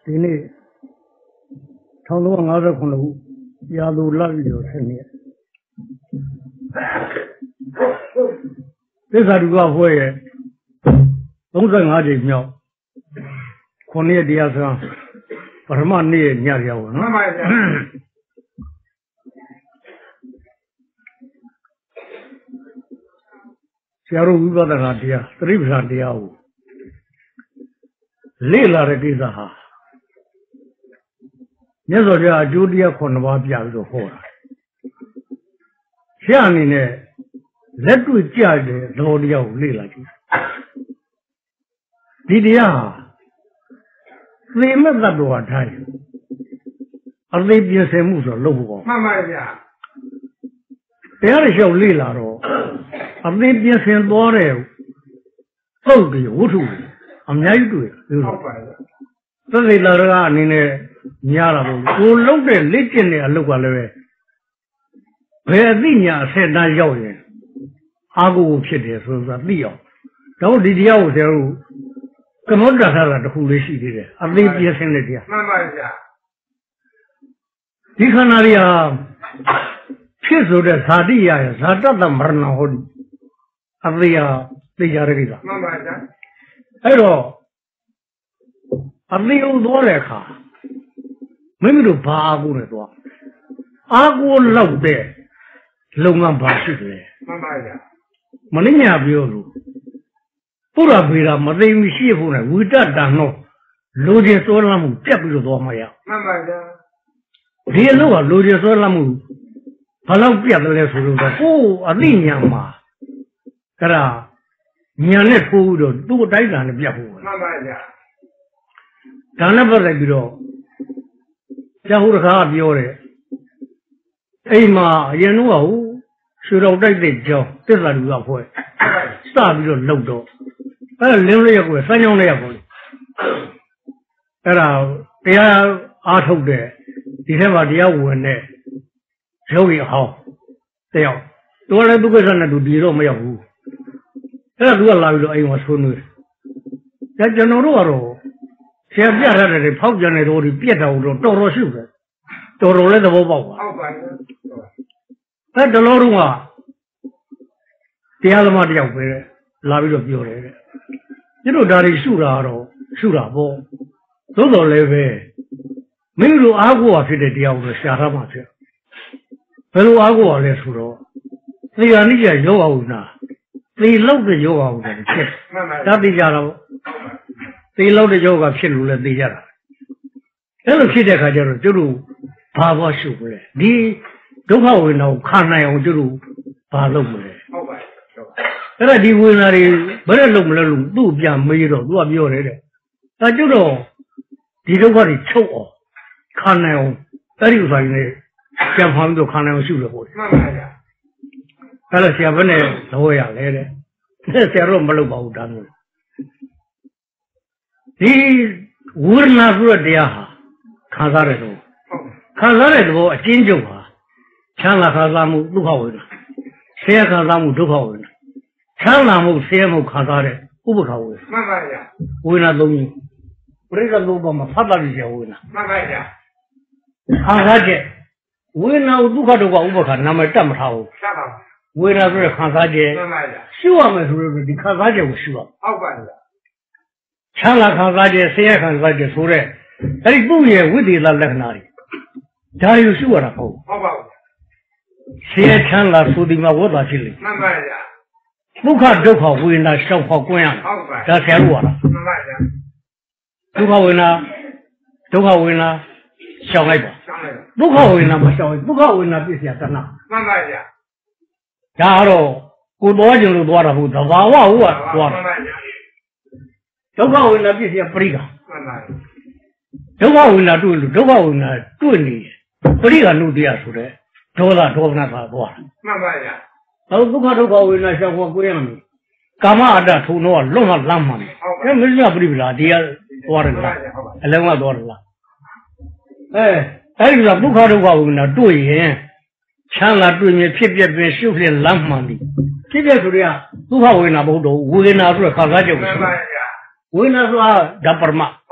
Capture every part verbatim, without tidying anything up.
ဒီနေ့one thousand fiftyခုရာသူလပြီလို့ဆင်းနေသစ္စာတူကဘွဲရဲ့thirty-fiveကြိမ်မြောက်ခုနှစ်ရက်တရားစံပထမနေ့ညရောက်နော်မှန်ပါဗျာဆရာတို့ဝိပဿနာတရားသတိပဋ္ဌာန်တရားကိုလေ့လာတဲ့ကိစ္စဟာမြတ်စွာဘုရားအကျိုးတရားခုနှစ်ပါးပြပြီးတော့ဟောတာဆရာအနေနဲ့လက်တွေ့ကြတဲ့သဘောတရားကိုလေ့လာကြည့်ဒီတရားဟာသေမဲ့တ attva ထားရင်အသေးပြင်ဆင်မှုဆိုလုပ်ဖို့ပေါ့မှန်ပါဗျာတရားရလျှောက်လေ့လာတော့အသေးပြင်ဆင်သွားတဲ့ပုတ်ပြီးဝတ္ထုအများကြီးတွေ့ဟုတ်ပါဗျာသစ္စေတရကအနေနဲ့များတာပေါ့ကိုလုံးတဲ့လက်ကျင့်တဲ့အလုပ်ကလည်းပဲဘယ်အသိညာအဆက်တန်းရောက်ရင်အာကိုဖြစ်တယ်ဆိုတာသိအောင်တော့ဒီတရားကိုဆရာတို့ကမောတ္တထားတာတစ်ခုလေးရှိသေးတယ်အသေးပြင်းစင်းတဲ့တရားမှန်ပါဗျာဒီခန္ဓာတွေဟာဖြစ်ဆိုတဲ့ဇာတိရရဇာတတမရဏဟောဒီအသေးဟာသိကြရတဲ့ကိစ္စမှန်ပါဗျာအဲ့တော့အသေးဥသွားတဲ့အခါမိမိတို့ဘာအာကိုနဲ့သွားအာကိုလောက်တဲ့လုပ်ငန်းဘာရှိတယ်မှန်ပါဗျာမင်းညာပြောလို့ပုရဗေဒမသိဘူးရှိဖို့နဲ့ဝိတ္တတန်တော့လိုချင်စောလမ်းမှုပြတ်ပြီးတော့သွားမှရမှန်ပါဗျာဒီအလုပ်ကလိုချင်စောလမ်းမှုဘလောက်ပြတ်တယ်လဲဆိုလို့တော့ကိုယ်အသိဉာဏ်မှာကရာဉာဏ်နဲ့ထိုးပြီးတော့သူ့အတိုင်းအတာနဲ့ပြတ်ဖို့မှန်ပါဗျာဒါနဲ့ပတ်သက်ပြီးတော့ကျဟိုတခါပြောတယ်အိမ်မှာအရင်တော့ဟိုရွှေတော်တိုက်တဲ့ကြောင်းသစ္စာတူကဖွဲ့စပြီးတော့လှုပ်တော့အဲ့လင်းလေးရက်ကိုစမ်းကြောင်းလေးရက်ကိုအဲ့ဒါတရားအားထုတ်တဲ့ဒီထဲမှာတရားဝင်တဲ့ယောဂီအဟောင်းတယောက်သူကလည်းသူကိစ္စနဲ့သူဒီတော့မရောက်ဘူးအဲ့ဒါသူကလာပြီးတော့အိမ်မှာဆွေးနွေးတယ်ကျွန်တော်တို့ကတော့ဆရာပြထားတယ်ဖောက်ကြတဲ့တို့ဒီပြက်တာတော့တော်တော်ရှိတယ်တော်တော်လည်းသဘောပေါက်ပါဟုတ်ပါဘူးအဲ့တလို့တော့တရားသမားတယောက်ပဲလာပြီးတော့ပြောတယ်တဲ့ကျတို့ဒါတွေရှုတာတော့ရှုတာပေါ့သို့တော်လည်းပဲမင်းတို့အားကိုးဖြစ်တဲ့တရားကိုရှာထားမှဖြစ်ဘယ်လိုအားကိုးရလဲဆိုတော့သေယာနိကျယောဂဝုနာသေလောက်တဲ့ယောဂဝုနာဖြစ်ဒါသိကြတော့သေလောက်တဲ့ယောဂဖြစ်လို့လည်းသိကြတာအဲ့လိုဖြစ်တဲ့အခါကျတော့ကျတို့ဘာဘောရှုလဲဒီဒုက္ခဝေဒနာကိုခံနိုင်အောင်ကျတို့ဘာလုပ်မလဲဟုတ်ပါအဲ့ဒါဒီဝေဒနာတွေဘယ်နဲ့လုပ်မလဲလို့သူ့ပြန်မေးတော့သူကပြောတယ်တဲ့ဒါကျတော့ဒီဒုက္ခတွေချုပ်အောင်ခံနိုင်အောင်အဲ့ဒီဥစ္စာတွေနဲ့ပြန်ဖောင်းပြီးတော့ခံနိုင်အောင်ရှုလို့ဟုတ်တယ်မှန်ပါဗျာအဲ့ဒါဆရာဘယ်နဲ့လောရလဲတဲ့ဆရာတို့မလုပ်ပါဘူးဒါမျိုးဒီဝေဒနာဆိုတဲ့တရားဟာခံစားတဲ့သဘောခံစားတဲ့သဘောအကျဉ်းချုပ်ဟာချမ်းသာခံစားမှုဒုက္ခဝေဒနာဆဲခံစားမှုဒုက္ခဝေဒနာချမ်းသာမှုဆဲမှုခံစားတဲ့ဥပ္ပခဝေဒနာမှန်ပါဗျာဝေဒနာသုံးမျိုးပရိစ္ဆေသုံးပါးမှာဖတ်တာကြည့်ဝေဒနာမှန်ပါဗျာခံစားချက်ဝေဒနာဒုက္ခဒုက္ခဥပ္ပခနာမည်တက်မထားဘူးတတ်ပါဝေဒနာဆိုတဲ့ခံစားချက်မှန်ပါဗျာရှုရမယ်ဆိုလို့ဒီခံစားချက်ကိုရှုရဟုတ်ပါဗျာချမ်းသာခံစားချက်ဆဲခံစားချက်ဆိုတဲ့အဲ့ဒီသူ့ရဲ့ဝိသေသလက္ခဏာတွေဒါတွေကိုရှုရတာဟုတ်ဟုတ်ပါဘူးဆဲချမ်းသာဆိုဒီမှာဝတ်တာဖြစ်လိမ့်မှန်ပါဗျာဒုက္ခဒုက္ခဝေဒနာရှောက်ဖောက်ကွင်းရဟုတ်ပါဒါဆရာတို့ကလားမှန်ပါဗျာဒုက္ခဝေဒနာဒုက္ခဝေဒနာရှောက်လိုက်ပါရှောက်လိုက်ပါဒုက္ခဝေဒနာမရှောက်ဘူးဒုက္ခဝေဒနာပြည့်စရာတဏှာမှန်ပါဗျာဒါကတော့ကိုတော်ကျင်လို့သွားတာဟုတ်သဘာဝဟုတ်ကသွားတာမှန်ပါဗျာဒုက္ခဝေဒနာပြည့်စရာပရိက္ခမှန်ပါဒုက္ခဝေဒနာတွေ့လို့ဒုက္ခဝေဒနာတွေ့နေပရိက္ခနုတရားဆိုတဲ့ဒေါသဒေါမနသာသွားတာမှန်ပါဗျာဟောဒုက္ခဒုက္ခဝေဒနာရှောက်ဖို့ကိုရမယ်ကာမအတ္တထုံတော့လွတ်မှလမ်းမှန်တယ်အဲမင်းကပြိပလာတရားသွားတယ်လားအလုံးကသွားတယ်လားအဲအဲ့ဒီကဒုက္ခဒုက္ခဝေဒနာတွေ့ရင်ချမ်းသာတွေ့မြင်ဖြစ်ပြပင်ရှုဖြစ်လမ်းမှန်ပြီဖြစ်ပြဆိုရဒုက္ခဝေဒနာဘုဒ္ဓဝေဒနာဆိုတဲ့ခံစားချက်ကိုမှန်ပါဗျာဝေဒနာဆိုတာဓပ္ပမဟုတ်ပါ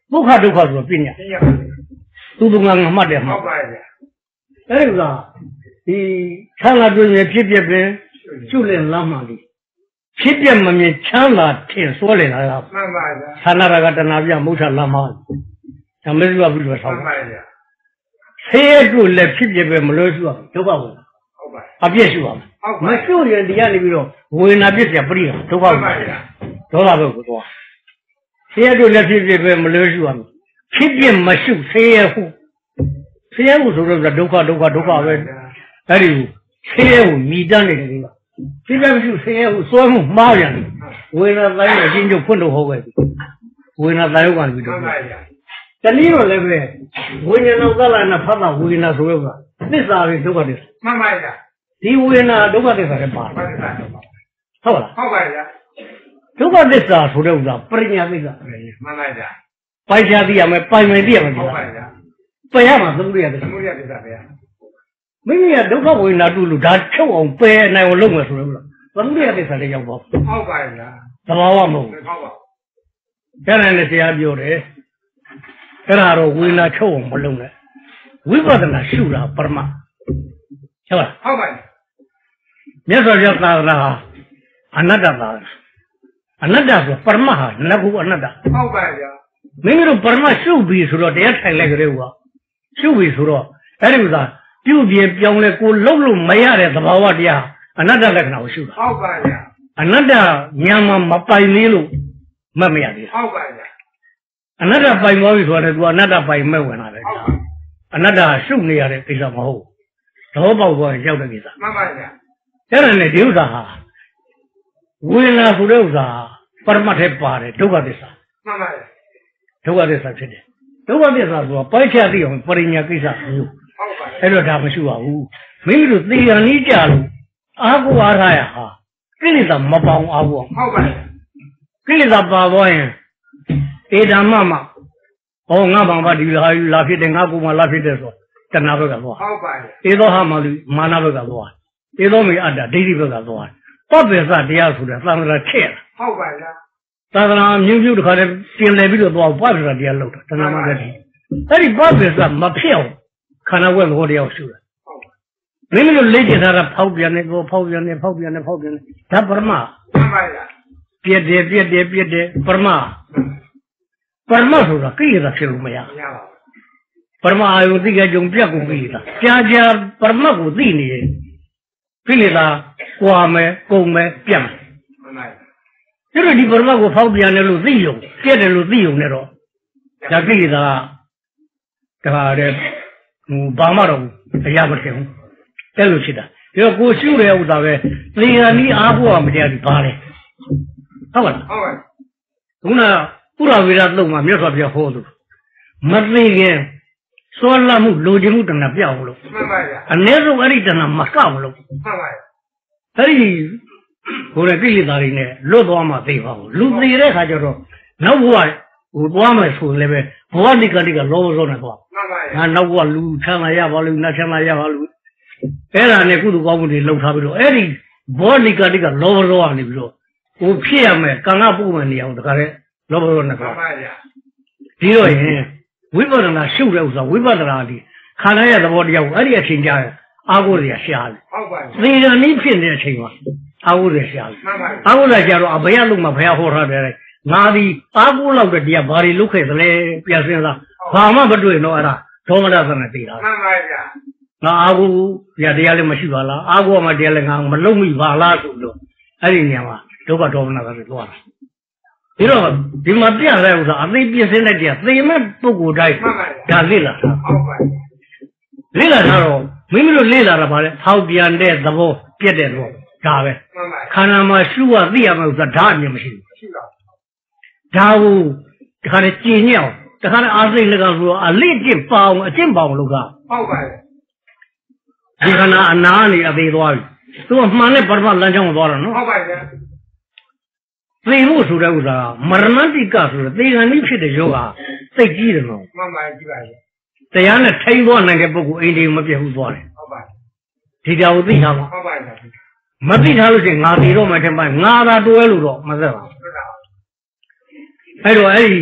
ဒုက္ခဒုက္ခဆိုပညာသူသူငါငါမှတ်တယ်မှာဟုတ်ပါရဲ့အဲ့ဒီကဒီချမ်းသာတွင်ဖြစ်ပြပင်ကျွလင်လမ်းမှန်လေးဖြစ်ပြမမြင်ချမ်းသာထင်စွဲလင်လာတာမှန်ပါဗျာသာနာရကတနာပြမုဋ္ဌလမ်းမှန်ဒါမေဇဝပြုလို့ဆောက်မှန်ပါဗျာဆေးတို့လည်းဖြစ်ပြပဲမလို့ရှိအောင်ဒုက္ခဝင်ဟုတ်ပါအပြည့်ရှိပါမယ်မရှုရင်တရားနေပြီးတော့ဝေနာပြည့်ပြပရိဒဒုက္ခဝင်ပါဗျာဒေါသဘုတ်ကတော့ဆေးတို့လည်းဖြစ်ပြပဲမလို့ရှိအောင်ဖြစ်ပြမရှုဆေးရဟုဆေးရဟုဆိုတော့ဒုက္ခဒုက္ခဒုက္ခပဲအဲ့ဒီဆေးရဟုမိတတ်နေတယ်ကဖြစ်ပြမရှုဆေးရဟုစွဲမှုမှားပြန်တယ်ဝေနာတိုင်းအချင်းချုပ်ဖွင့်လို့ဟုတ်ပဲဝေနာတိုင်းကပြီးတော့တနည်းတော့လည်းပဲဝိညာဉ်တော်သလာနာဖတ်တာဝေနာဆိုတော့သစ္စာပဲဒုက္ခသစ္စာမှန်ပါဗျာဒီဝေနာဒုက္ခသစ္စာလည်းပါဟုတ်လားဟုတ်ပါဗျာဒုက္ခသစ္စာဆိုတဲ့ဥစ္စာပရိညာသစ္စာမှန်ပါဗျာပိုင်ချသိရမယ်ပိုင်မယ်သိရမယ်ဟုတ်ပါဗျာပယ်ရမှာသမုဒိယသစ္စာသမုဒိယသစ္စာဗျာမိမိကဒုက္ခဝေနာတူလို့ဒါချုပ်အောင်ပယ်နိုင်အောင်လုပ်မယ်ဆိုလို့လားသမုဒိယသစ္စာလည်းရောက်ပါဟုတ်ပါဗျာသဘာဝမဟုတ်ဟုတ်ပါကျန်တဲ့တရားပြောတယ်အဲ့ဒါတော့ဝေနာချုပ်အောင်မလုပ်နဲ့ဝိပဿနာရှုတာပရမဟုတ်လားဟုတ်ပါပြီမြတ်စွာဘုရားသာသနာဟာအနတ္တသာသနာအနတ္တဆိုပရမဟာနတ်ကုအနတ္တဟုတ်ပါဗျာမိမိတို့ပရမရှုပြီဆိုတော့တရားထိုင်လိုက်ကြတဲ့ကွာရှုပြီဆိုတော့အဲ့ဒီဥစ္စာပြုတ်ပြေပြောင်းလဲကိုလှုပ်လို့မရတဲ့သဘာဝတရားအနတ္တလက္ခဏာကိုရှုတာဟုတ်ပါဗျာအနတ္တညာမှာမပိုင်သေးလို့မှတ်မရသေးဘူးဟုတ်ပါဗျာအနတ္တပိုင်သွားပြီဆိုတော့သူကအနတ္တပိုင်မဲ့ဝင်လာတယ်အနတ္တရှုနေရတဲ့ကိစ္စမဟုတ်သဘောပေါက်သွားရင်ရောက်တဲ့ကိစ္စမှန်ပါဗျာအဲ့ဒါနဲ့ဒီဥစ္စာဟာဝေဒနာဆိုတဲ့ဥစ္စာပရမတ်ထဲပါတယ်ဒုက္ခသစ္စာမှန်ပါဗျာဒုက္ခသစ္စာဖြစ်တယ်ဒုက္ခသစ္စာဆိုတာပိုက်ချသိအောင်ပရိညာကိစ္စမျိုးဟုတ်ပါအဲ့တော့ဒါမရှိပါဘူးမိမိတို့သေရန်ကြီးကြလို့အာဟုအားထားရဟာကိလေသာမပေါအောင်အာဟုအောင်ဟုတ်ပါကိလေသာပါသွားရင်ဧဓမ္မမဟောငါဘာမှဒီလာလာဖြစ်တယ်ငါကူမှလာဖြစ်တယ်ဆိုတဏှာဘက်ကသွားဟုတ်ပါရဲ့ဧသောဟာမလူမာနဘက်ကသွားဧသောမေအတ္တဒိဋ္ဌိဘက်ကသွားပပ္ပစ္စတရားဆိုတဲ့သံဃာချက်ဟုတ်ပါလားသံဃာမျိုးမျိုးတစ်ခါတည်းပြင်လည်ပြီးတော့သွားပပ္ပစ္စတရားလောက်တာတဏှာမကတိအဲ့ဒီပပ္ပစ္စမဖြစ်အောင်ခန္ဓာဝက်ဘောတရားရှုတယ်မိမိတို့လေ့ကျင့်ထားတာဖောက်ပြန်နေတော့ဖောက်ပြန်နေဖောက်ပြန်နေဖောက်ပြန်နေဒါပရမမှန်ပါလားပြည့်တယ်ပြည့်တယ်ပြည့်တယ်ပရမပရမဆိုတာကိလေသာဖြစ်လို့မရဘူးပရမအာယုသိကကြုံပြတ်ကိုကိလေသာကြာကြာပရမကိုသိနေရင်ကိလေသာကွာမယ်ကုန်မယ်ပြတ်မယ်မှန်ပါဘူးဒါတော့ဒီပရမကိုဖောက်ပြန်တယ်လို့သိရုံပြတ်တယ်လို့သိရုံနဲ့တော့ဒါကိလေသာကဒါတဲ့ဟိုဘာမှတော့အရာမထင်ဘူးအဲ့လိုဖြစ်တာဒါတော့ကိုရှုတဲ့ဥစ္စာပဲသေရနီးအားဖို့ကမတရားဒီပါလေဟုတ်ပါလားဟုတ်ပါခုနပုရဝေဒသုံးမှာမြတ်စွာဘုရားဟောသူမသိခင်စွမ်းလမှုလိုချင်မှုတဏှာပြောင်းလို့မှန်ပါဗျာအနည်းဆုံးအဲ့ဒီတဏှာမကောက်လို့မှန်ပါဗျာအဲ့ဒီဟိုတဲ့ကိလေသာတွေနဲ့လွတ်သွားမှသိပါဘူးလူသိတဲ့ခါကျတော့နောက်ဘဝဟိုသွားမယ်ဆိုလည်းပဲဘဝတိကတိကလောဘစောနေသွားမှန်ပါဗျာငါနောက်ဘဝလူချမ်းသာရပါလို့နတ်ချမ်းသာရပါလို့အဲ့ဒါနဲ့ကုသိုလ်ကောင်းမှုတွေလှုပ်ထားပြီးတော့အဲ့ဒီဘောတိကတိကလောဘစောကနေပြီးတော့ဟိုဖြစ်ရမယ်ကံကပုမယ်နေအောင်တခါတည်းလောဘရောနဲ့ပါပါဗျာဒီတော့ရင်ဝိပဿနာရှုတဲ့ဥစ္စာဝိပဿနာဒီခန္ဓာရဲ့သဘောတရားကိုအဲ့ဒီအချိန်ကြာအာဟုရရှာတယ်ဟုတ်ပါဘူးသေရဏိဖြစ်တဲ့အချိန်မှာအာဟုရရှာတယ်မှန်ပါဘူးအာဟုရရှာတော့အဘယလုံးမှာဘုရားဟောထားတယ်ငါဒီအာဟုလောက်တဲ့တရားဘာတွေလုပ်ခဲ့သလဲပြန်စင်းစားဘာမှမတွေ့တော့အဲ့ဒါဒေါမနသနဲ့သိတာမှန်ပါဗျာငါအာဟုရတရားလည်းမရှိပါလားအာဟုမှတရားလည်းငါမလုံးမိပါလားဆိုတော့အဲ့ဒီနေရာမှာဒုက္ခဒေါမနသနဲ့သွားတာဒီတော့ဒီမှာပြတဲ့ဥစ္စာအသိပြည့်စင်းတဲ့တရားသေမဲ့ပုဂ္ဂိုလ်တိုင်းဒါလေ့လာတာဟုတ်ပါဘူးလေ့လာတော့မိမိတို့လေ့လာတာပါလေဖောက်ပြန်တဲ့သဘောပြက်တဲ့သဘောဒါပဲခန္ဓာမှာရှုရသိရမယ့်ဥစ္စာဒါအမြင်မရှိဘူးရှိပါဘူးဒါကိုတခါနဲ့ကြည်ညောင်းတခါနဲ့အာစိတ်လက်ကဆိုတော့အလိကျင့်ပေါအောင်အကျင့်ပေါအောင်လုပ်တာဟုတ်ပါဘူးဒီခန္ဓာအနာနေအသေးသွားပြီသူကမှန်တဲ့ပရမလမ်းကြောင်းကိုသွားတာနော်ဟုတ်ပါဘူးသေဖို့ဆိုတဲ့ဥစ္စာမရဏတိကဆိုတဲ့သေခံနည်းဖြစ်တဲ့ယောဂသိကြီးတယ်နော်မှန်ပါကြည့်ပါလေတရားနဲ့ထိန်းသွားနိုင်တဲ့ပုဂ္ဂိုလ်အိန္ဒိယမပြတ်ဘူးသွားတယ်ဟုတ်ပါဒီတရားကိုသိထားပါဟုတ်ပါမသိထားလို့ရှိရင်ငါသိတော့မှထင်ပါငါသာတွဲလို့တော့မသက်ပါဘူးအဲ့တော့အဲ့ဒီ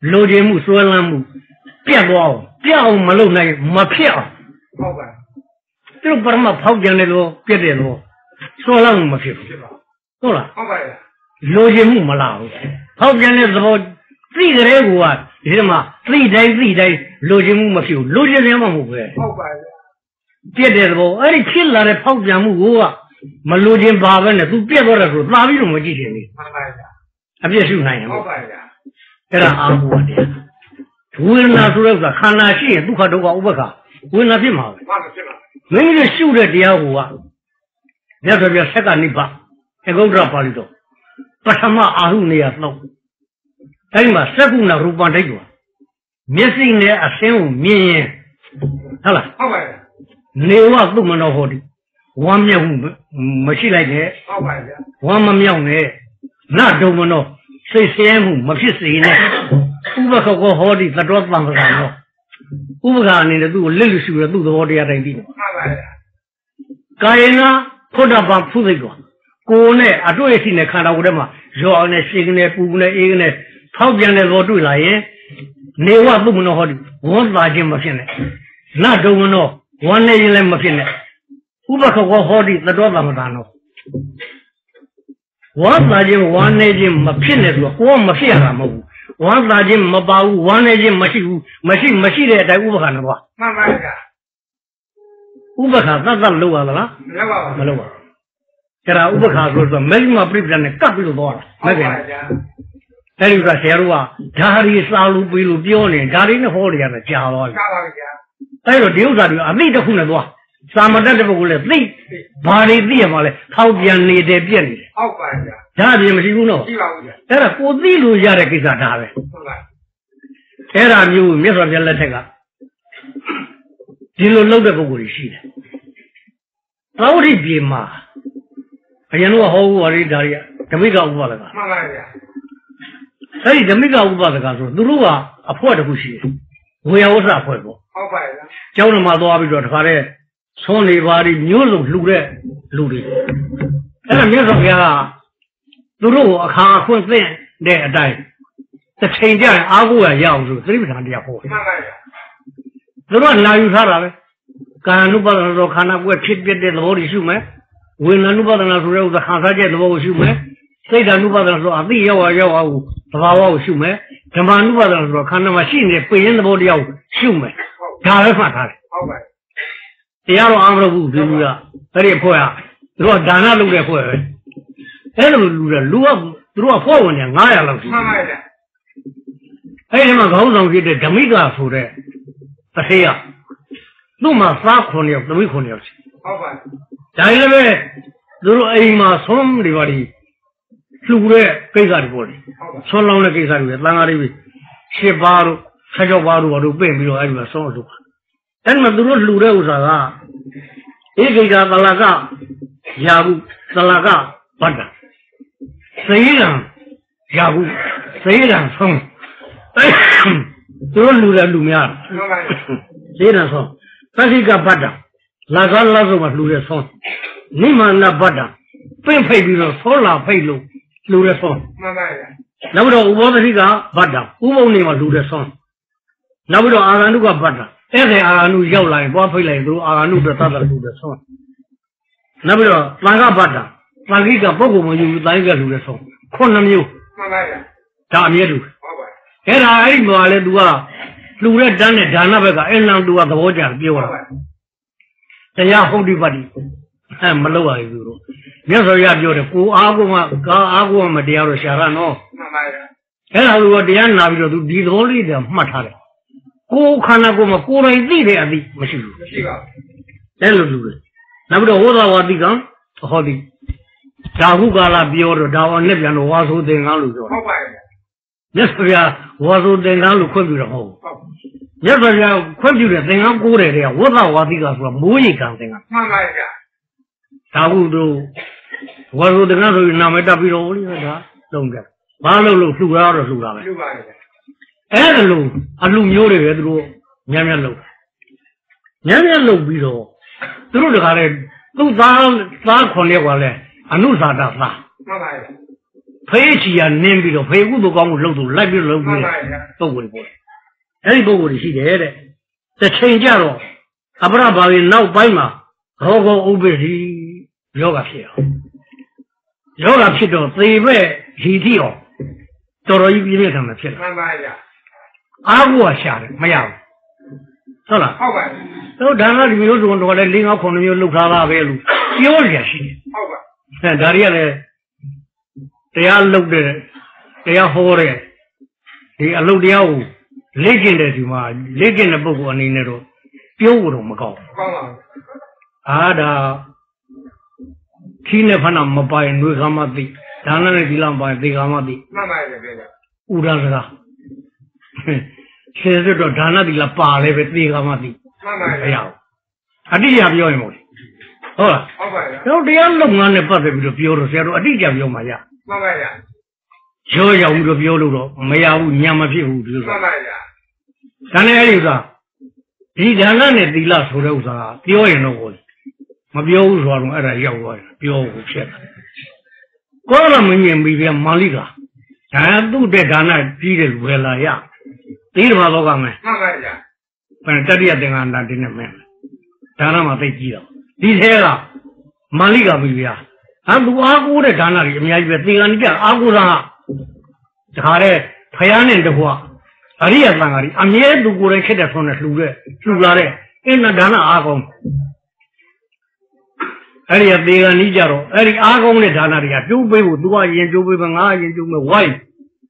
လိုချင်မှုစွဲလန်းမှုပြတ်သွားအောင်ပြတ်အောင်မလုပ်နိုင်မဖြစ်အောင်ဟုတ်ပါသူတို့ပရမဖောက်ပြန်တယ်လို့ပြတ်တယ်လို့စွဲလန်းမှုမဖြစ်ဘူးဟုတ်လားဟုတ်ပါရဲ့လိုချင်မှုမလာဘူးဖောက်ပြန်တဲ့သဘောသိကြတဲ့ကူကဒီမှာသိတိုင်းသိတိုင်းလိုချင်မှုမဖြစ်ဘူးလိုချင်တယ်မှမဟုတ်ပဲဟုတ်ပါရဲ့ပြတ်တဲ့သဘောအဲ့ဒီဖြစ်လာတဲ့ဖောက်ပြန်မှုကမလိုချင်ပါပဲနဲ့သူပြတ်သွားတယ်ဆိုသာပြီးတော့မကြည့်ချင်ဘူးမှန်ပါရဲ့အပြည့်ရှုနိုင်ရဟုတ်ပါရဲ့အဲ့ဒါအာဟုတရားဝေဒနာဆိုတဲ့ဥစ္စာခန္ဓာရှိရင်ဒုက္ခဒုက္ခဥပ္ပခဝေဒနာဖြစ်မှာပဲမှန်ပါဖြစ်မှာမင်းတို့ရှုတဲ့တရားဟူကမြတ်စွာဘုရားဆက်ကနိဗ္ဗာန်အဂုတ္တရပါဠိတော်ပထမအာဟုနေရာတော့အဲ့မှာသက္ကုဏရူပံဒိဋ္ဌိမျက်စိနဲ့အဆင်းကိုမြင်ရင်ဟုတ်လားဟုတ်ပါရဲ့နေဝသုမနောဟောတိဝမ်းမြောက်မှုမရှိလိုက်နဲ့ဟုတ်ပါရဲ့ဝမ်းမမြောက်နဲ့နဒုံမနောစိတ်ဆင်းမှုမဖြစ်စေနဲ့ဥပခောဟောတိသတ္တဝတ္တံပဒါနောဥပက္ခအနေနဲ့သူ့ကိုလက်လူရှုရသူ့သဘောတရားတိုင်းပြီးတယ်မှန်ပါရဲ့ကာယနာဖုဒ္ဓဘာဖုသိကောကိုယ်နဲ့အတွေ့အထိနဲ့ခန္ဓာကိုယ်ထဲမှာရောအောင်နဲ့ရှင်းကနေပူကနေအေးကနေဖောက်ပြန်တဲ့သဘောတွေ့လာရင်နေဝသုမနောဟောတိဝမ်းသာခြင်းမဖြစ်နဲ့နဒုံမနောဝမ်းနေရင်လည်းမဖြစ်နဲ့ဥပခောဟောတိသတ္တဝတ္တံပဒါနောဝမ်းသာခြင်းဝမ်းနေခြင်းမဖြစ်နဲ့ဆိုတော့ကိုယ်ကမဖြစ်ရတာမဟုတ်ဘူးဝမ်းသာခြင်းမပါဘူးဝမ်းနေခြင်းမရှိဘူးမရှိမရှိတဲ့အတိုင်းဥပက္ခနဲ့ပေါ့မှန်ပါဗျာဥပက္ခသတ်သတ်လောက်ရသလားမလောက်ပါဘူးမလောက်ပါဘူးအဲ့ဒါဥပက္ခဆိုတော့မဂ္ဂမပြိပ္ပဒနဲ့ကပ်ပြီးတော့သွားတာမဂ္ဂမပါဗျာအဲ့ဒီကဆရာတို့ကဓာရီစာလို့ပြီးလို့ပြောနေဓာရီနဲ့ဟောနေရတာကြာသွားပြီကြာပါဗျာအဲ့တော့ဒီဥစ္စာတွေအသိတစ်ခုနဲ့သွားစာမတတ်တဲ့ပုဂ္ဂိုလ်လည်းသိဘာတွေသိရမှာလဲထောက်ပြန်နေတယ်ပြက်နေတယ်ဟုတ်ပါဗျာဒါအပြင်မရှိဘူးနော်ရှိပါဘူးဗျာအဲ့ဒါကိုသိလို့ရတဲ့ကိစ္စဒါပဲဟုတ်ပါအဲ့ဒါမျိုးမြတ်စွာဘုရားလက်ထက်ကဒီလိုလုပ်တဲ့ပုဂ္ဂိုလ်တွေရှိတယ်သာဝတိပြေမှာအရင်တော့ဟောဝါရီဒါရီဓမိကဥပဒကမှန်ပါဗျာအဲ့ဒီဓမိကဥပဒကဆိုသူတို့ကအဖွဲတစ်ခုရှိတယ်ဝေယဝဆအဖွဲ့ပေါ့ဟုတ်ပါဗျာကျောင်းတော်မှာသွားပြီးတော့တခါတည်းဆွန်နေပါဒီမျိုးလုံးလှူတဲ့လူတွေအဲ့ဒါမြတ်စွာဘုရားကသူတို့ကိုအခါအခွင့်သင့်တဲ့အတိုင်းတစ်ချိန်ကျရင်အားကိုးရရအောင်ဆိုသတိပဋ္ဌာန်တရားဟောမှန်ပါဗျာသူတို့ကလာယူထားတာပဲကာယ ानु ပါဒနာဆိုခန္ဓာကိုယ်ဖြစ်ပြတဲ့သဘောတွေရှုမယ်ဝေဒနာ ानु ပါဒနာဆိုတဲ့ဥစ္စာခံစားချက်သဘောကိုရှုမယ်စိတ်ဓာ ानु ပါဒနာဆိုအသိရောက်ရောက်အောင်သဘာဝကိုရှုမယ်ဓမ္မ ानु ပါဒနာဆိုခန္ဓာမှာရှိနေတဲ့ပိရင်သဘောတရားကိုရှုမယ်ဒါပဲမှတ်ထားတယ်ဟုတ်ပါတရားတော်အားမလို့ဘူးဒီလူကအဲ့ဒီအဖွဲ့ကသူတို့ကဒါနလုပ်တဲ့အဖွဲ့ပဲအဲ့လိုလူကလူကသူတို့ကဖွဲ့ဝင်နေငါးရာလောက်ရှိမှန်ပါဗျာအဲ့ဒီမှာခေါင်းဆောင်ဖြစ်တဲ့ဓမိကဆိုတဲ့တထေးကသူ့မှာသားခွန်ယောက်သမီးခွန်ယောက်ရှိဟုတ်ပါဒါလည်းပဲသူတို့အိမ်မှာဆုံးတွေပါဒီလှူတဲ့ကိစ္စတွေပေါ့လေဆွမ်းလောင်းတဲ့ကိစ္စတွေပဲတန်ဃာတွေပဲရှစ်ပါးတို့ဆယ်ကျော်ပါးတို့ဘာလို့ပြင်ပြီးတော့အဲ့ဒီမှာဆုံးလို့အဲ့မှာသူတို့လှူတဲ့ဥစ္စာကဧကိကသလကယာဟုသလကဗတ္တသေရံယာဟုသေရံဆုံးသူတို့လှူတဲ့လူများဟုတ်ပါသေရံဆုံးသတိကဗတ္တလာကလာဆိုမှလှူတဲ့ဆုံးနိမန္နဗတ္တပင့်ဖိတ်ပြီးတော့ဆောလာဖိတ်လို့လှူတဲ့ဆုံးမှန်ပါဗျာနောက်တော့ဥဘောဓိကဗတ္တဥပုံနေမှာလှူတဲ့ဆုံးနောက်ပြီးတော့အာဂန္တုကဗတ္တအဲ့ဒီအာဂန္တုရောက်လာရင်ပွားဖိတ်လိုက်သူတို့အာဂန္တုအတွက်သတ်တယ်လှူတဲ့ဆုံးနောက်ပြီးတော့သံဃဗတ္တသံဃိကပုဂ္ဂိုလ်မယူသံဃိကလှူတဲ့ဆုံးခုနှစ်မျိုးမှန်ပါဗျာဒါအမြဲတူဟုတ်ပါအဲ့ဒါအဲ့ဒီမှာလေ तू ကလှူတဲ့တန်းနဲ့ဒါနဘက်ကအဲ့လံ तू ကသဘောကျပြောတာတရားဟုတ်ဒီပါတိအဲမလုပ်ရဘူးတို့မြတ်စွာဘုရားပြောတယ်ကိုအားကိုမှကာအားကိုမှတရားတော့ရှာရနော်မှန်ပါဗျာအဲ့ဒါလိုတရားနာပြီးတော့ तू ဒီသဘောလေးတည်းမှတ်ထားတယ်ကိုခန္ဓာကိုယ်မှာကိုယ်တိုင်သိတဲ့အသိမရှိဘူးမရှိပါဘူးအဲ့လိုလူတွေနောက်ပြီးတော့ဝိသဝါတိကံဟောဒီဒါဟုကာလပြောတော့ဒါအောင်နဲ့ပြန်တော့ဝါဆိုသင်္ကန်းလို့ပြောဟုတ်ပါရဲ့မြတ်စွာဘုရားဝါဆိုသင်္ကန်းလို့ခွင့်ပြုတော့မဟုတ်ဘူးမြတ်စွာဘုရားခွင့်ပြုတဲ့သင်္ကန်းကိုးတယ်တဲ့ဝိသဝါတိကဆိုတာမိုးရိပ်ကံသင်္ကန်းမှန်ပါရဲ့ဗျာဒါဟုတို့ဝါဆိုသင်္ကန်းဆိုရင်နာမည်တက်ပြီးတော့လို့ဒါလုံးကြဘာလို့လို့လှူရတော့လှူတာပဲလှူပါရဲ့အဲ့ဒါလို့အလှမျိုးတွေပဲသူတို့ညံ့ညံ့လှုပ်ညံ့ညံ့လှုပ်ပြီးတော့သူတို့တခါလဲသူ့သားသားခွန်လေးကလည်းအနုသာတာသားမှန်ပါရဲ့ဖေးချီရနင်းပြီးတော့ဖေးကုသိုလ်ကောင်းမှုလုပ်သူလိုက်ပြီးလုပ်ပြီးပုံကိုယ်ပေါ်အဲ့ဒီပုံကိုယ်ရှိတယ်တဲ့တစ်ချိန်ကျတော့အပရဘာကြီးနောက်ပိုင်းမှာဘောကောဥပ္ပစီယောဂဖြစ်အောင်ယောဂဖြစ်တော့သေဘက်ရည်တိအောင်တော်တော်ကြီးပြည့်ပြည့်ထန်ထန်ဖြစ်လာမှန်ပါဗျာအားကိုးရှာတယ်မရဘူးဟုတ်လားဟုတ်ပါဘူးတို့ဒါကဒီမျိုးစုံတော့လည်း၄၅ခုနှစ်မျိုးလှုပ်ထားတာပဲလို့ပြောရရှိတယ်ဟုတ်ပါအဲဒါတွေကလည်းတရားလှုပ်တဲ့တရားဟောတဲ့ဒီအလုပ်တရားကိုလေ့ကျင့်တဲ့ဒီမှာလေ့ကျင့်တဲ့ပုဂ္ဂိုလ်အနေနဲ့တော့ပြောဖို့တော့မကောင်းဘူးကောင်းပါဘူးအားဒါခီးနဲ့ဖဏမပိုင်နှွေကမသိဒါနနဲ့ဒီလမပိုင်သေကမသိမှန်ပါရဲ့ဗျာဥဒ္ဒစကားရှင်းရတော့ဒါနဒီလပါလဲပဲသေကမသိမှန်ပါရဲ့ဗျာအတိအကျပြောရင်မို့ဟုတ်လားဟုတ်ပါရဲ့တို့တရားလုပ်ငန်းနဲ့ပတ်သက်ပြီးတော့ပြောတော့ဆရာတို့အတိအကျပြောမှရမှန်ပါရဲ့ရောရောက်ပြီးတော့ပြောလို့တော့မရဘူးညံမဖြစ်ဘူးဒီလိုမှန်ပါရဲ့ဒါနဲ့အဲ့ဒီဥစ္စာဒီဒါနနဲ့သီလဆိုတဲ့ဥစ္စာပြောရင်တော့မပြောဘူးဆိုတော့အဲ့ဒါရောက်သွားတယ်ပြောဖို့ဖြစ်တယ်ကောရမမြင်ပြီးပြန်မာလိကဒါသူ့တဲ့ဒါနကြီးတယ်ဝယ်လာရဒီမှာတော့ကမယ်မှန်ပါဗျာဘယ်တတိယသင်္ကန်းတာဒီနဲ့မင်းဒါနမှာသိကြည့်တော့ဒီထဲကမာလိကမိဗျာဟာသူအားကိုးတဲ့ဒါနတွေအများကြီးပဲသင်္ကန်းကြီးကအားကိုးတာတခါတဲ့ဖယားနဲ့တကွအရိယသံဃာကြီးအမြဲသူကိုယ်တိုင်ခက်တဲ့ဆုံးနဲ့လှူတဲ့လှူလာတဲ့အင်းဒါနအားကောင်းအဲ့ဒီအသေးကနီးကြတော့အဲ့ဒီအားကောင်းတဲ့ဒါနတွေကကျိုးပေးဖို့သူကရင်ကျိုးပေးမယ်ငါရင်ကျိုးမယ်ဝိုင်း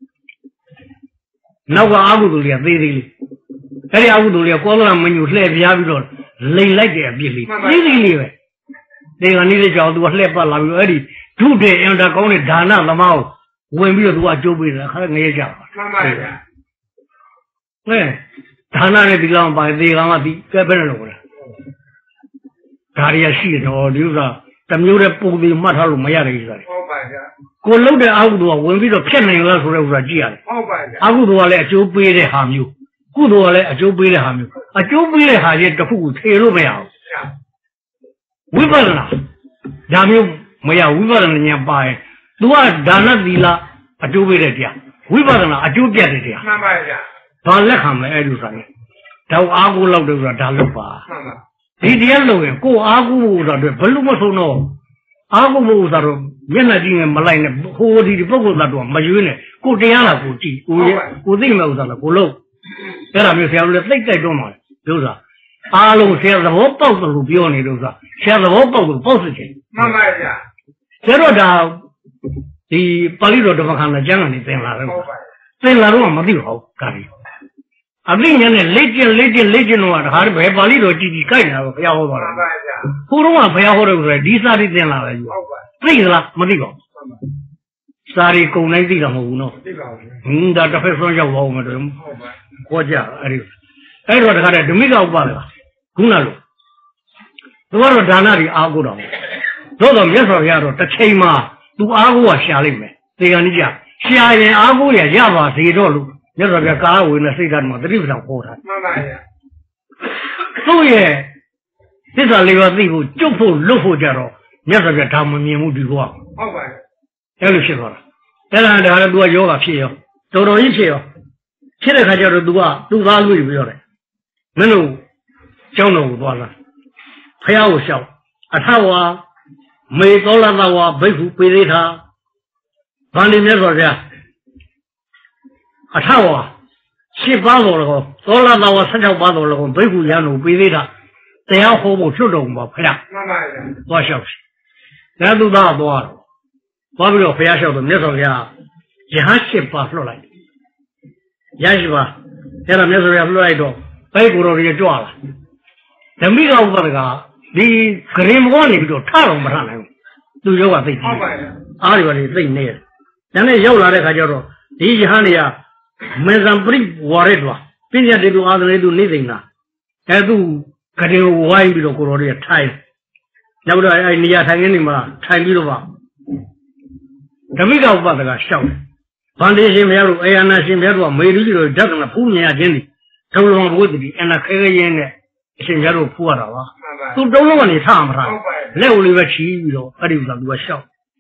နောက်ကအာဟုသူတွေကသေးသေးလေးအဲ့ဒီအာဟုသူတွေကကောသလမညူလှည့်ပြားပြီးတော့လိန်လိုက်တဲ့အပြစ်လေးသေးသေးလေးပဲသေကနီးတဲ့ကြောင်သူကလှည့်ပတ်လာပြီးတော့အဲ့ဒီဒုတဲ့အင်တာကောင်းတဲ့ဒါနသမားကိုဝင်ပြီးတော့သူကကျိုးပေးတယ်ခါငရဲကြပါမှန်ပါဗျာဟဲ့ဒါနနဲ့ဒီကောင်ပါသေကောင်ကဒီကဲဘယ်နဲ့လုပ်လဲဒါရီရရှိတော့ဒီဥစ္စာတမျိုးတဲ့ပုံသေးမှတ်ထားလို့မရတဲ့ဥစ္စာတွေဟုတ်ပါဗျာကိုလှုပ်တဲ့အာဟုသူကဝင်ပြီးတော့ဖြစ်နိုင်လားဆိုတဲ့ဥစ္စာကြည့်ရတယ်ဟုတ်ပါဗျာအာဟုသူကလည်းအကျိုးပေးတဲ့ဟာမျိုးကုသိုလ်ကလည်းအကျိုးပေးတဲ့ဟာမျိုးအကျိုးပေးတဲ့ဟာကြီးတစ်ခုကိုထေလို့မရဘူးဝိပဿနာဒါမျိုးမရဝိပဿနာဉာဏ်ပါရင်သူကဒါနသီလအကျိုးပေးတဲ့တရားဝိပဿနာအကျိုးပြတ်တဲ့တရားမှန်ပါဗျာဘာလက်ခံမလဲအဲ့ဒီဥစ္စာနဲ့တော့အားကိုးလောက်တဲ့ဥစ္စာဒါလုပ်ပါမှန်ပါဒီတရားလို့ရင်ကိုအားကိုးဖို့ဆိုတော့ဘယ်လိုမဆုံးတော့အားကိုးဖို့ဆိုတော့မျက်နှာကြည့်ရင်မလိုက်နဲ့ဟိုဒီပုဂ္ဂိုလ်သတ္တဝါမရွေးနဲ့ကိုတရားလာကိုကြည့်ကိုရဲ့ကိုသိမဲ့ဥစ္စာလားကိုလို့အဲ့ဒါမျိုးဆရာတို့လည်းသိတဲ့တော့မှာပြောတာအားလုံးဆရာသဘောပေါက်တယ်လို့ပြောနေလို့ဆိုတာဆရာသဘောပေါက်လို့ပေါက်စစ်ချင်မှန်ပါဗျာဆရာတို့ဒါဒီပါဠိတော်ဓမ္မခန္ဓာကျမ်းကနေသင်လာတယ်သင်လာတော့မသိပါဘူးကာရီအမိညာနဲ့လက်ကျင်လက်ကျင်လက်ကျင်တော့ဒါဟာပဲပါဠိတော်ကြည်ကြည်ကြိုက်နေတာပဲဘုရားဟောပါလားမှန်ပါဗျာကိုတော့ကဘုရားဟောတယ်ဆိုရယ်ဒီစာရီသင်လာပဲယူဟုတ်ပါသိသလားမသိပါဘူးစာရီကုန်တိုင်းသိတာမဟုတ်ဘူးနော်သိပါဘူးဟင်းဒါတစ်ဖက်ဆုံးရောက်သွားအောင်မတော်ဟုတ်ပါဟောကြအဲ့ဒီအဲ့တော့တခါတည်းဓမိကဥပ္ပါလေခုနလိုသူကတော့ဒါနတွေအားကိုးတော်သို့တော်မြတ်စွာဘုရားတော့တစ်ချိန်မှာသူအားကိုးကရှာလိုက်မယ်သေကံကြီးရှာရင်အားကိုးရရပါစေတော့လို့မြတ်စွာဘုရားကာဝေနဲ့စိတ်ဓာတ်မှာတတိပ္ပံဟောတာမှန်ပါဗျာသူ့ရဲ့သစ္စာလေးပါးသိဖို့ကျုပ်ဖို့လွတ်ဖို့ကြတော့မြတ်စွာဘုရားဒါမမြင်ဘူးဒီကောဟုတ်ပါရဲ့အဲ့လိုဖြစ်သွားတာအဲ့ဒါဒါလည်းသူကယောဂဖြစ်ရောတော်တော်ကြီးဖြစ်ရောဖြစ်တဲ့ခါကျတော့ तू ကသူ့သားလွှတ်ပြီးပြောတယ်မင်းတို့ကျောင်းတော်ကိုသွားလားဖះကိုလျှောက်အထဝါမေသောလသဝါဘိက္ခုပေသေးတာဗန္ဒီမြတ်စွာဘုရားအထဝါရှစ်ပါးတော်တော်သောလသဝါဆယ်၆ပါးတော်တော်ဘိက္ခုရန်ကိုပေသေးတာတရားဟောဖို့လွတ်တော်မှာဖះမှန်ပါဗျာသွားလျှောက်ဒါသူသားသွားတော့သွားပြီးတော့ဖះလျှောက်တော့မြတ်စွာဘုရားယဟန်ရှစ်ပါးလွှတ်လိုက်ရရှိပါအဲ့ဒါမြတ်စွာဘုရားလွှတ်လိုက်တော့ဘိက္ခုတော်ကြီးကြွလာဓမိကဥပ္ပါဒကဒီဂရင်မောနေပြီးတော့ထတော့မထနိုင်ဘူးသူယောဂသိတယ်ဟုတ်ပါရဲ့အားတွေပါလေသိနေတယ်ဒါနဲ့ရောက်လာတဲ့ခါကျတော့ဒီယဟန်တွေကမေဇံပရိဝါရဲတော်ပညာတေသူအာသလေသူနေသိင်တာအဲသူဂရင်ဝိုင်းပြီးတော့ကိုတော်တွေကထိုင်နောက်တော့အဲနေရာထိုင်ရင်းနေမှာထိုင်ပြီးတော့ပါဓမိကဥပ္ပါဒကရှောက်တယ်ဗန္ဒီရှင်ဘုရားတို့အေယနာရှင်ဘုရားတို့ကမေလူကြီးတို့ဓာတ်ကနာဖူးမြင်ရခြင်းဒီထုံလုံးဘုရားတိအနာခဲခဲရင်းနဲ့အရှင်ဘုရားတို့ဖူးရတာပါသူတုံးလုံးကနေထမထားလက်ဦးလေးပဲချီးပြီးတော့အဲ့ဒီဥစ္စာသူကရှောက်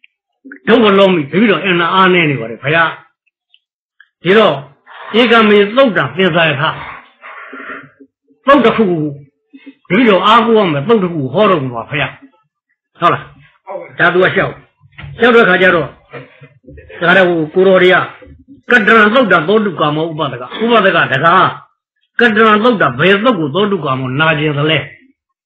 don't allow me, you don't, and on anybody, Paya. You know, you can be looked up inside her. Look the fool. You know, I want to look the fool, horror of Paya. Hola. That was show. Show the Kajaro. Karabu, Kuroria. Kadran looked up, don't come over the over the Gata. Kadran looked up, where's the good, don't come on, Naji the left.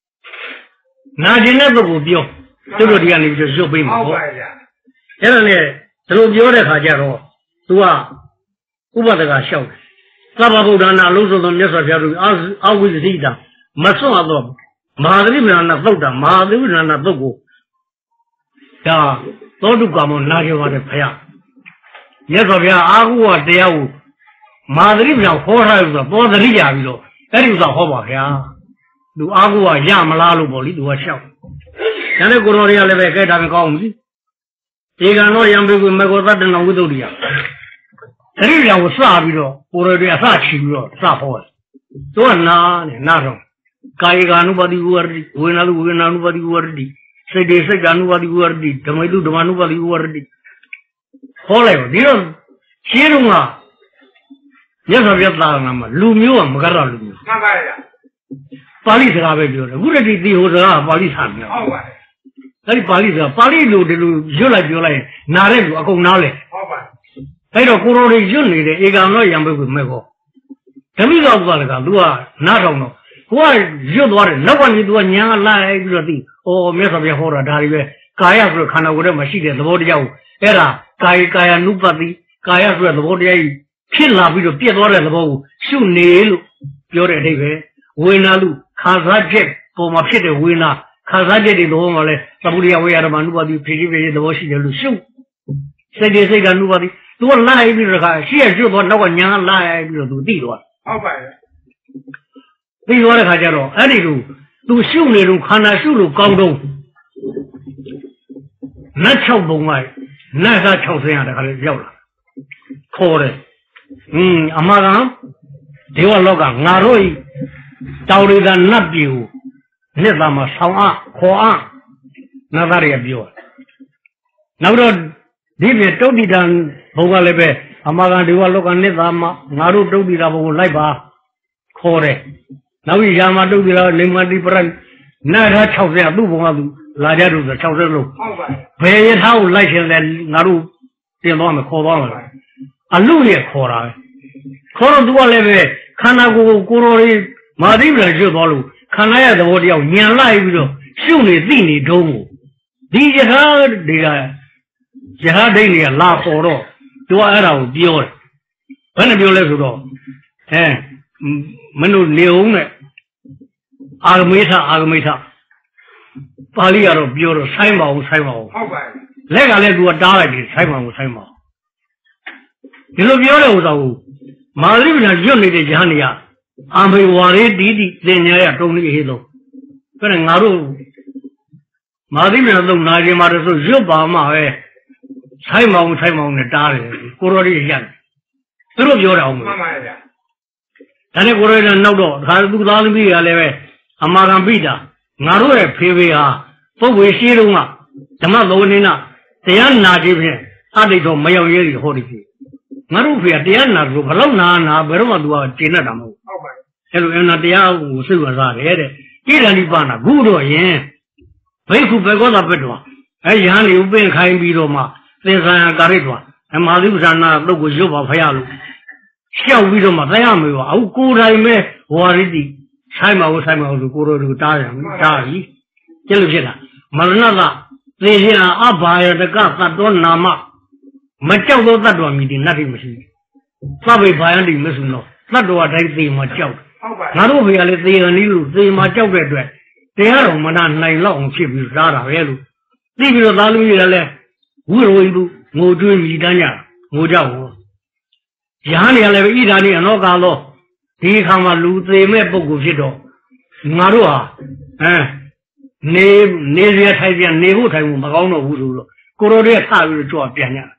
Naji never would be. To the end, you should be more. Generally, through the other Kajaro, to a over the show. Sababudana, Luzon, yes, I will see them. Maso, Madrimana Voda, Madrimana Dogo. Ya, don't come on, Naji on the pair. Yes, of ya, Agua de Madrimna, four hours of all the Ria, that is a hover here. Do Agua Yamalalu Boli do a show. Can I go to the elevator and call me? You can know young people make what that and with Udia. Ria was Savio, or the Asachi, Sapos. So, na, Naro. Kaiga nobody worthy, winner, winner, nobody worthy. Say they say, nobody worthy, Tomato, the one nobody worthy. However, dear, Chiruma. Yes, of your Lama, Lumio, Magara Lumio. Police are very good. Would it be the Oza, Police hand? That is Police, Palilu, Jula Jula, Nare, Akonale. I don't go to Juni, the Egano Yambu with Mego. Tell me of Valaga, Lua, Narono. Why, you want no one is doing young life, or Miss of your horror, Dari, Kaya, Kana, whatever machine, the Vodio, Era, Kaya, Kaya, Nupati, Kaya, the Vodio, Killa, with a Piedor and the Bow, soon nail, Pure Dave, Winalu, Kazajek, for my pity winner, Kazajek in the home, somebody aware of nobody, pretty the Washington shoe. Said they say, nobody. Do a lie, she has you, but no one young lie to do one. These are Hajaro, Adidu, to shoot little Kanashulu Kondo. Not so boy, not that Chosian, Yola. Kore. Hm, Amara, they were Logan, Naroi, Tauri than Nabu, Nizama, Sawa, Koa, Navaria Bua. Now, David told me done, Bogalebe, Amara, they were Logan Nizama, Naru told me that Laiba, Kore. Now we Yama do the Lima different, not a Chausia, Lubu, Lajaru, the Chauselu. Pay it how like and Naru, the Lama Kovala. A Luia Kora. Kora Dualeve, Kanago, Kurori, Madibra Jubolu, Kanaya the Wodio, Niala Vido, Shuni Zini Domo. These heard the Jihadania La Foro, to Arrow, Dior. When a Biolezo, eh, Manu Leone. Armita, Armita. Paliaro, Bureau, Simon, Simon. Leg I let do a diet, Simon, Simon. You know, Bureau, Malivina, Johnny de Jania. I'm a worried, Didi, then I told me Hilo. But in Naru Malivina, the Najimara, Zubama, Simon, Simon, the diet, Kurori Yan. Through your own. And I go in and no door, how do Lalmi Aleve. Amarambida, Narue Pivia, Powe Shiruma, Tamalonina, the Anna Divine, Adito Mayo Holy. Narufia, the Anna, Rupalona, Vermadua, Tinadamu. Hello, Nadia, Silva, Iranibana, Gudo, yen. Payfu Pegola Pedua, Ayani, Uben Kaim Bidoma, then Garidua, and Maluzana, Logo Juba Fayalu. Shall Vidoma, Diamu, how could I make Waridi? Simon, Simon, the Guru to die. Jelugina, Maranada, Lizina, Abaya, the gas that don't nama. Macho, that one meeting, nothing machine. Probably by any missing, not what I see much out. Not over here, they are new, they much out red. They are Manan nine long ship with Dara, Velu. Leave it all the Uru, Modu, Midanya, Moja. Jahani, Irani, and Ogalo. He come a loot, they may book of Jido. Marua, eh? Name, Nevia Tidian, Nevu Time, Magono Wudu, Kororia Tavi to a piano.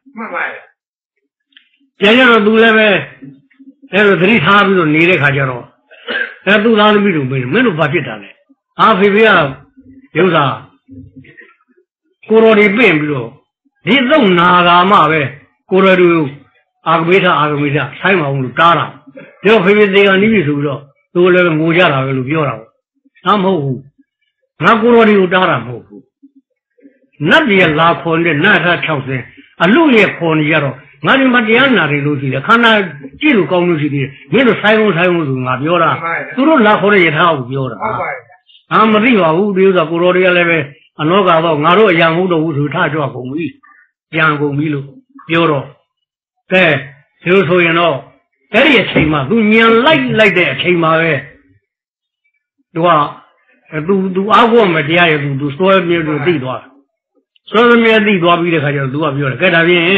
Piano do leve, there are three times on Nere Hajaro. There do not be to be Menu Bakitale. Half if you have, you are Korori Bimbo. ဒီသုံးနာဂါမပဲကိုရတူအာဂမိထအာဂမိထဆိုင်မအောင်လို့တားတာဒီတော့ဖေဖေသေးကနီးပြီဆိုပြီးတော့သူလည်းငိုကြတာပဲလို့ပြောတာပေါ့ဒါမဟုတ်ဘူးငါကိုရတူကိုတားတာမဟုတ်ဘူးနတ်ပြည်လာခေါ်တဲ့နတ်ထ၆ဆင်းအလူရဲ့ခေါ်နေကြတော့ငါဒီမတရားနာတယ်လို့ရှိတယ်ခန္ဓာကြည့်လို့ကောင်းလို့ရှိတယ်မင်းတို့ဆိုင်အောင်ဆိုင်အောင်ဆိုငါပြောတာသူတို့လာခေါ်တဲ့ယထာကိုပြောတာဟုတ်ပါဘူးအာမသိပါဘူးဒီဥစ္စာကိုရောတွေကလည်းပဲအနောကတော့ငါတို့အရာမဟုတ်တော့ဘူးဆိုထကြွကုန်ပြီပြန်ကုန်ပြီလို့ပြောတော့ကဲဒီလိုဆိုရင်တော့အဲ့ဒီအချိန်မှာသူညံလိုက်လိုက်တဲ့အချိန်မှာပဲသူကသူသူအားကိုမတရားရသူသူစွဲမြဲသူသိသွားစွဲမြဲသိသွားပြီးတဲ့ခါကျတော့သူကပြောတယ်ကဲဒါဖြင့်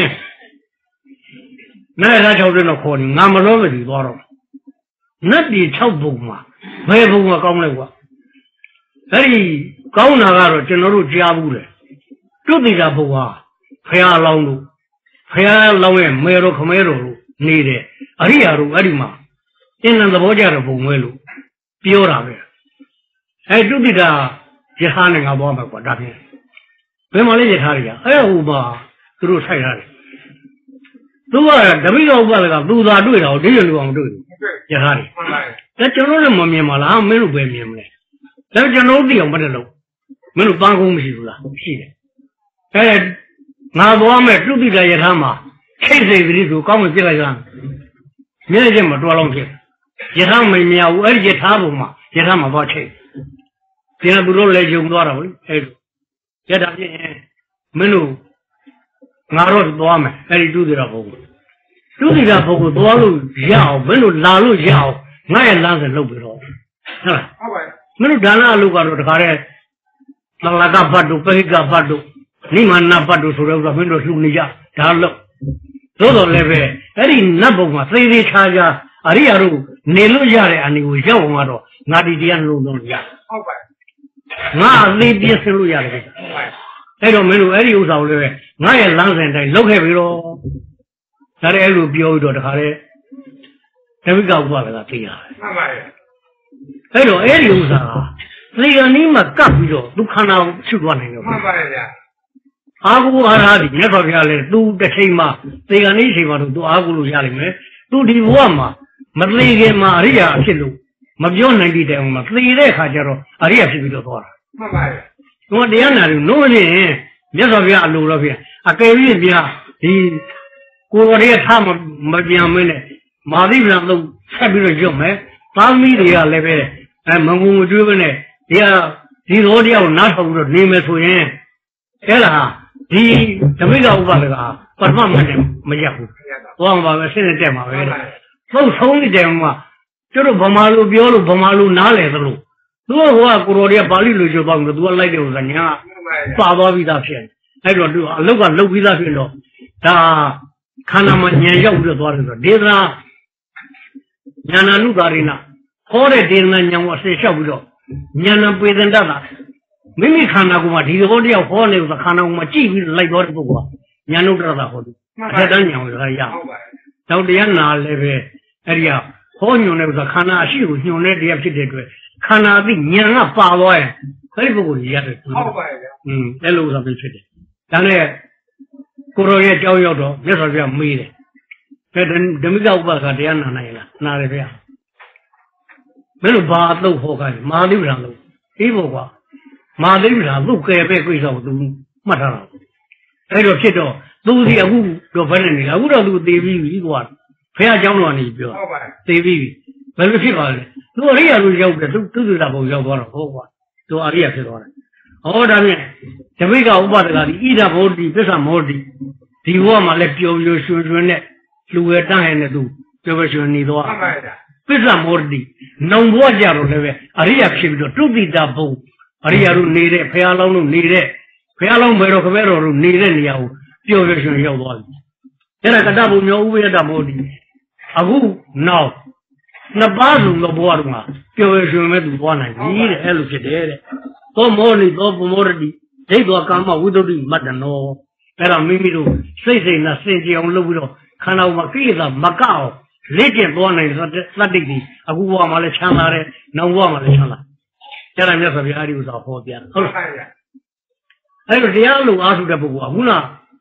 နတ်ရ၆တဲ့တော့ခေါ်နေငါမလို့မဒီသွားတော့နတ်ဒီ၆ဘုံမှာဘယ်ဘုံကကောင်းလဲကွာအဲ့ဒီကောင်းတာကတော့ကျွန်တော်တို့ကြားဘူးတယ်တုတိတာဘုံဟာဖះလောင်းလို့ဖះလောင်းရဲ့မေတော်ခမဲတော်လို့နေတယ်အရိယာတို့အဲ့ဒီမှာအင်းသဘောကြတဲ့ဘုံပဲလို့ပြောတာပဲအဲ့တုတိတာယထာနဲ့ငါသွားမှာကွာဒါဖြင့်ဘယ်မှာလဲယထာတွေကအဲ့ဟိုမှာသူတို့ဆိုင်ထားတယ်သူကတပိတော်ဘက်ကသူသာတွေ့တာကိုဒီလိုလိုအောင်တွေ့တယ်ယထာတွေဒါကျွန်တော်လည်းမမြင်ပါလားမင်းတို့ပဲမြင်မလဲဒါကျွန်တော်သိအောင်မတက်လို့မင်းတို့ပန်းကုန်းမရှိဘူးလားရှိတယ်အဲငါသွားမဲ့တုတိတယထာမှာခိတ်စိတ်ကလေးကိုကောင်းမပြစ်လိုက်ကြမျက်စိမတော်လုံးဖြစ်ယထာမမြင်ဘူးအဲ့ဒီယထာဘုံမှာယထာမှာသွားချိတ်ဒီကသူတို့လည်းယုံသွားတာဗောလေအဲ့လိုယထာဖြစ်ရင်မင်းတို့ငါတော့သွားမယ်အဲ့ဒီတုတိတဘုံတုတိတဘုံကိုသွားလို့ရအောင်မင်းတို့လာလို့ရအောင်ငါရဲ့လမ်းစဉ်လုပ်ပြီးတော့ဟုတ်လားဟုတ်ပါမင်းတို့ဒါနအလုပ်ကတော့တခါတည်းသလကဘတ်တို့ပိကဘတ်တို့နိမနာဘတ်တို့ဆိုတော့မင်းတို့လှူနေကြဒါလို့သို့တော်လည်းပဲအဲ့ဒီနတ်ဘုံမှာသေသေးချာချာအရိယာတို့နေလို့ရတဲ့အနေကိုရောက်အောင်ကတော့ငါဒီတရားလုံးလုံးရဟုတ်ပါငါအသေးပြည့်စလို့ရတယ်ဟုတ်ပါအဲ့တော့မင်းတို့အဲ့ဒီဥစ္စာကိုလည်းပဲငါရဲ့လမ်းစဉ်တိုင်းလုပ်ခဲ့ပြီးတော့ဒါလည်းအဲ့လိုပြောပြီးတော့တခါတည်းတဝိကဥပဒေကသိရတယ်မှန်ပါရဲ့အဲ့တော့အဲ့ဒီဥစ္စာကသေကနီးမှာကပ်ပြီးတော့ဒုက္ခနာကိုဖြစ်သွားနိုင်တယ်မှန်ပါရဲ့ဗျာအာဟုအာရသည်မြတ်စွာဘုရားလည်းသူတစ်ချိန်မှာသေကနီးချိန်မှာတော့သူအာဟုလို့ရလိမ့်မယ်သူဒီဘဝမှာမသေခင်မှာအရိယာဖြစ်လို့မပြောနိုင်တဲ့အောင်မှာသေတဲ့အခါကျတော့အရိယာဖြစ်ပြီးတော့သွားတာမှန်ပါရဲ့သူကတရားနာတယ်နိုးနေရင်မြတ်စွာဘုရားအလိုတော်ဗျာအကယ်၍ဗျာဒီကိုယ်ရဲ့ထားမပြန်မင်းနဲ့မာသီဗလံလို့ဆက်ပြီးတော့ရုပ်မယ်သားသမီးတွေကလည်းပဲအဲမငုံမကျွေးဘဲနဲ့ဒီဟာဒီလိုတရားကိုနားထောင်ပြီးတော့နေမယ်ဆိုရင်အဲ့ဒါဒီဓမိကဥပဒေကပထမမှတ်တယ်မရဘူးသွားမှာပဲဆင်းနေတက်မှာပဲသုံးဆုံးတဲ့မှာကျတို့ဗမာလူပြောလို့ဗမာလူနားလေသလိုသူကဟိုကကိုရိုတွေကပါဠိလိုပြောတော့သူကလိုက်တယ်ဥစ္စာညာပါသွားပြီးသားဖြစ်အဲ့တော့သူအလုတ်ကလုတ်ပြီးသားဖြစ်တော့ဒါခန္ဓာမှာဉာဏ်ရောက်ပြီးတော့သွားတယ်ဆိုတော့ဒေသနာဉာဏနုကာရိနာဟောတဲ့ဒေသနာဉာဏ်ကိုအစေလျှောက်ပြီးတော့ဉာဏ်ပေသင်တတ်တာမိမိခန္ဓာကိုယ်မှာဒီသဘောတရားဟောနေလို့ခန္ဓာကိုယ်မှာကြည့်ပြီးလိုက်သွားတဲ့ပုဂ္ဂိုလ်ကဉာဏ်နုတ္တရတာဟောတယ်အထက်တန်းဉာဏ်ကိုရရအောင်တော့တရားနာလည်းပဲအဲ့ဒီကဟောညွန်တဲ့ဥစ္စာခန္ဓာအရှိကိုညွန်တဲ့တရားဖြစ်တဲ့အတွက်ခန္ဓာအသိဉာဏ်ကပါသွားရင်အဲ့ဒီပုဂ္ဂိုလ်ကြီးရတယ်ဟုတ်ပါရဲ့ဗျာอืมအဲ့လိုဥစ္စာပဲဖြစ်တယ်ဒါနဲ့ကိုရောရဲ့ကြောင်းရောက်တော့မြတ်စွာဘုရားမေးတယ်အဲဓမိကဥပဒကတရားနာနိုင်လားနာတယ်ဗျာမင်းတို့ဘာအသုတ်ဟောခိုင်းမာသီဗလံလို့အေးပေါ့ကွာမာသီဗလံသူ့ကယ်ပဲကိစ္စကိုသူမှတ်ထားတာအဲ့တော့ဖြစ်တော့သူစီအခုတော့ဘယ်နဲ့နေလဲအခုတော့သူသေပြီးပြီကွာဖះเจ้าတော်ကနေပြောဟုတ်ပါတယ်သေပြီးပြီဘယ်လိုဖြစ်ပါလဲသူအရိယာလိုရောက်တယ်သူသူသူလာပုံရောက်သွားတော့ဟုတ်ကွာသူအရိယာဖြစ်သွားတယ်ဟောဒါဖြင့်ဓမိကဥပဒကဒီဣဒဘောတိပစ္စမောတိဒီဘဝမှာလည်းပျော်ပျော်ရွှင်ရွှင်နဲ့လူဝဲတန်းဟဲ့နဲ့သူပျော်ပျော်ရွှင်နေသွားမှန်ပါဗျာပစ္စမောတိနှုံဘဝကြတော့လည်းပဲအရိယာဖြစ်ပြီးတော့တုတိတာဘုံအရိယာတို့နေတဲ့ဖះလောင်းတို့နေတဲ့ဖះလောင်းဘယ်တော့ခမဲတော်တို့နေတဲ့နေရာကိုပျော်ပျော်ရွှင်ရောက်သွားပြီအဲ့ဒါကတ္တဘုံမျိုးဥပယတ္တမောတိအခုနောက်နှစ်ပါးစုံသောဘဝတို့မှာပျော်ပျော်ရွှင်မဲ့သူသွားနိုင်ပြီတဲ့အဲ့လိုဖြစ်တယ်တဲ့သောမောလိသောပမောရတိဒိဋ္ဌောကာမဝိတ္တုမတ္တနောအဲ့ဒါမိမိတို့စိတ်စိတ်နဲ့စင်ကြအောင်လုပ်ပြီးတော့ခန္ဓာကိုယ်မှာကိလေသာမကအောင်လေ့ကျင့်သွားနိုင်တဲ့သတ္တိတ်ကြီးအခုဘဝမှာလည်းချမ်းသာတယ်နောက်ဘဝမှာလည်းချမ်းသာအဲ့ဒါမြတ်စွာဘုရားအဲ့ဒီဥစ္စာဟောပြတယ်ဟုတ်လားအဲ့တော့တရားလို့အားထုတ်တဲ့ပုဂ္ဂိုလ်ကခုန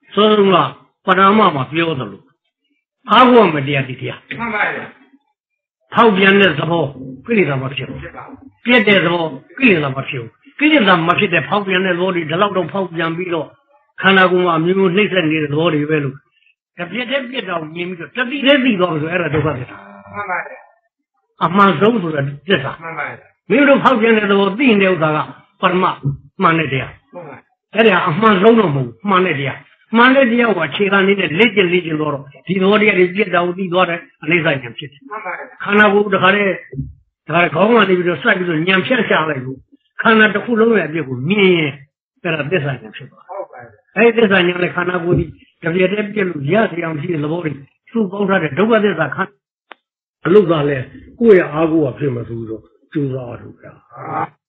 ဆိုတော့ပရမမှာပြောသလိုအားကိုမတရားတိတရားမှန်ပါဗျာထောက်ပြန်တဲ့သဘောကိလေသာမဖြစ်ဘူးဖြစ်ပါပြည့်တဲ့သဘောကိလေသာမဖြစ်ဘူးကိလေသာမဖြစ်တဲ့ဖောက်ပြန်တဲ့သဘောတွေဒီလောက်တော့ဖောက်ပြန်ပြီးတော့ခန္ဓာကိုယ်မှာအမျိုးမျိုးနှိမ့်ဆက်နေတဲ့သဘောတွေပဲလို့တပြည့်တဲ့ပြည့်တော့မြင်ပြီးတော့တတိတဲ့သိတော့ဆိုအဲ့ဒါဒုက္ခသစ္စာမှန်ပါဗျာအမှန်ဆုံးဆိုတာသစ္စာမှန်ပါဗျာမင်းတို့ဖောက်ပြန်တဲ့သဘောသိနေတဲ့ဥစ္စာကပရမမှန်တဲ့တရားဟုတ်ပါအဲ့ဒါအမှန်ဆုံးတော့မဟုတ်မှန်တဲ့တရားမှန်တဲ့တရားကိုအခြေခံနေတဲ့လက်ကျင်လက်ကျင်တော့ဒီသဘောတရားတွေပြည့်တော်သိသွားတယ်အနိစ္စဉာဏ်ဖြစ်တယ်မှန်ပါဗျာခန္ဓာကိုယ်တခါတည်းတခါတည်းခေါင်းကနေပြီးတော့စိုက်ပြီးတော့ညံဖြတ်ရှာလိုက်လို့ခန္ဓာတစ်ခုလုံးရဲ့အပြည့်ကိုမြင်ရင်အဲ့ဒါသစ္စာဉာဏ်ဖြစ်သွားဟုတ်ပါဗျာအဲ့ဒီသစ္စာဉာဏ်နဲ့ခန္ဓာကိုယ်ဒီတပြည့်တည်းပြည့်လို့ရစီအောင်ရှိတဲ့သဘောတွေသူ့ပေါင်းထားတဲ့ဒုက္ခသစ္စာခန္ဓာအလုတ်ကလည်းကိုယ့်ရဲ့အားကိုယ်ကဖြစ်မသူတော့ကျူးစားရတော့ဗျာ